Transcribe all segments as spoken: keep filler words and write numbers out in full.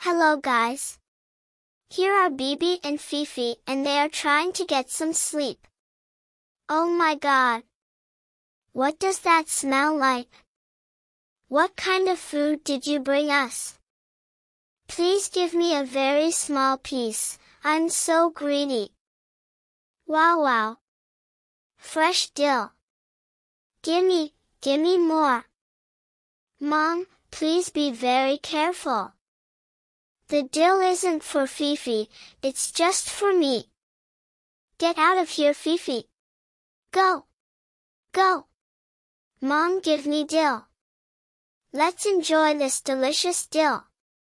Hello guys. Here are Bibi and Fifi and they are trying to get some sleep. Oh my god. What does that smell like? What kind of food did you bring us? Please give me a very small piece, I'm so greedy. Wow wow. Fresh dill. Gimme, gimme more. Mom, please be very careful. The dill isn't for Fifi, it's just for me. Get out of here, Fifi. Go. Go. Mom, give me dill. Let's enjoy this delicious dill.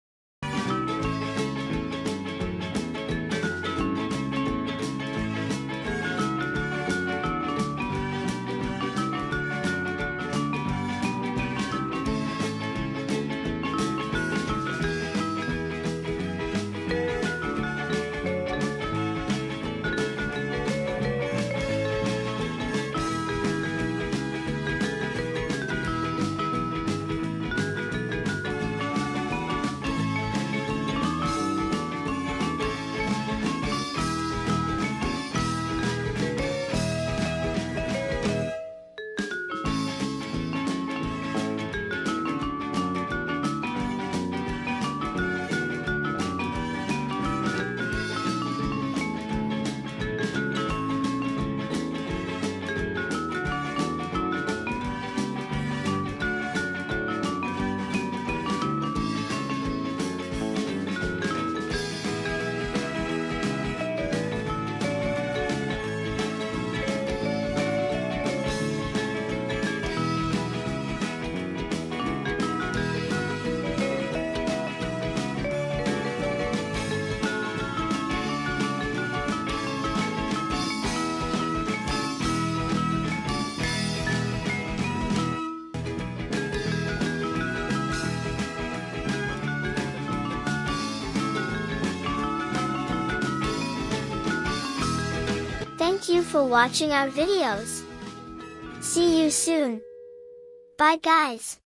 Thank you for watching our videos. See you soon. Bye guys.